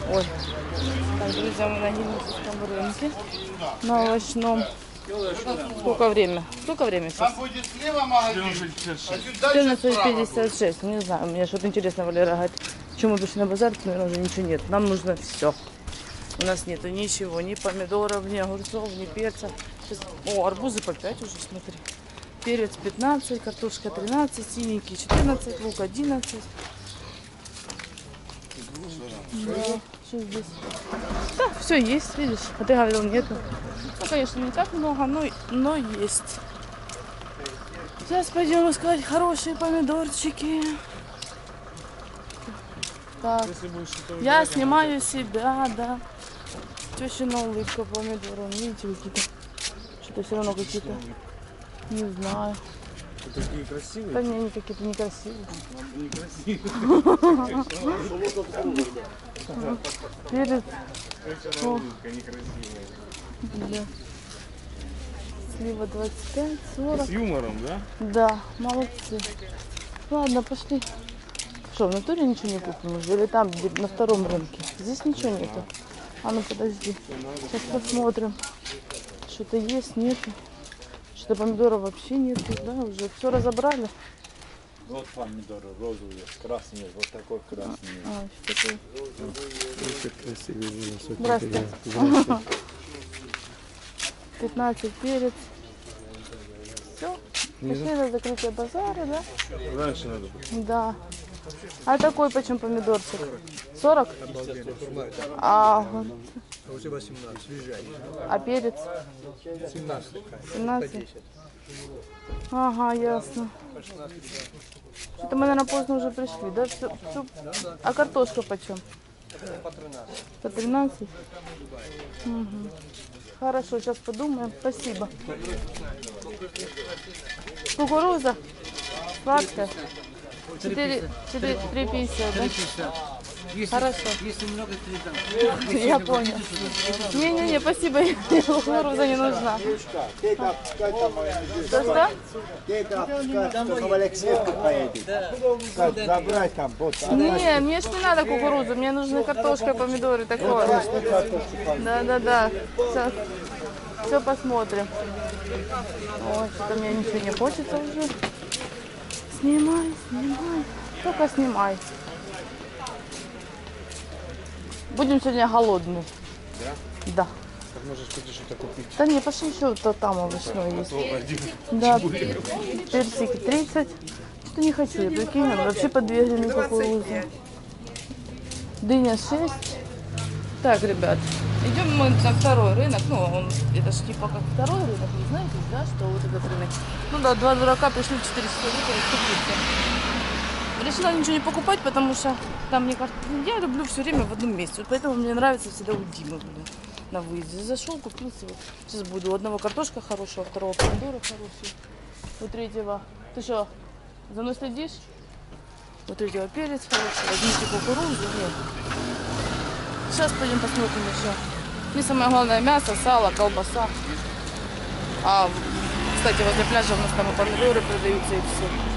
Ой. Так, друзья, мы на Ельниковском рынке. На овощном. Сколько время? Сколько время сейчас? 14:56. Не знаю, мне что-то интересно, Валера говорит. Почему мы пришли на базар, наверное, уже ничего нет. Нам нужно все. У нас нету ничего, ни помидоров, ни огурцов, ни перца. Сейчас... О, арбузы по 5 уже, смотри. Перец 15, картошка 13, синенький 14, лук 11. Да, что здесь? Да, все есть, видишь. А ты говорил, нету. Ну, конечно, не так много, но есть. Сейчас пойдем искать хорошие помидорчики. Так, я снимаю себя, да. Тещина улыбка помидором. Видите, какие-то. Что-то все равно какие-то. Не знаю. Такие красивые? Да не, они какие-то некрасивые. Перец. Да. Слива 25, 40. С юмором, да? Да, молодцы. Ладно, пошли. Что, в натуре ничего не купим уже? Или там, где на втором рынке? Здесь ничего нету. А ну подожди. Сейчас посмотрим. Что-то есть, нету. Что-то помидоров вообще нету, да? Уже все разобрали. Вот помидоры розовые, красные, вот такой красный. А, что-то... Красивый. Здравствуйте. 15 перец. Все. Пошли на закрытие базара, да? Раньше надо было. Да. А такой почем помидорчик? 40? А, Уже 18, въезжай. а перец? 17. 17? Ага, ясно. Что-то мы, наверное, поздно уже пришли, да? А картошка почем? По 13. По 13? Угу. Хорошо, сейчас подумаем. Спасибо. Кукуруза? Сладкая? 3,50, да? Хорошо. Если много, то там. Я понял. Не-не-не, спасибо, кукуруза не нужна. Что? В Алексеевку поедет. Забрать там. Не, мне ж не надо кукурузу, мне нужны картошка, помидоры, такое. Да. Все посмотрим. Ой, что-то мне ничего не хочется уже. Снимай. Только снимай. Будем сегодня голодные. Да? Да. Так можешь пойти что-то купить. Да не, пошли еще то там овощной есть. Да, персики 30. Что не хочу, я прикинь, вообще по 2 гривны кукурузы. Дыня 6. Так, ребят, идем мы на второй рынок. Ну, он, это ж типа как второй рынок, вы знаете, да, что вот этот рынок. Ну да, 2 дурака пришли в 400 литров купиться. Решила ничего не покупать, потому что там, мне кажется, я люблю все время в одном месте. Вот поэтому мне нравится всегда у Димы, на выезде. Зашел, купил себе. Сейчас буду у одного картошка хорошая, у второго помидора хорошие. У третьего... Ты что, за мной следишь? У третьего перец хороший. Возьмите кукурузу. Нет. Сейчас пойдем посмотрим еще. Мне самое главное мясо, сало, колбаса. А, кстати, возле пляжа у нас там и помидоры продаются и все.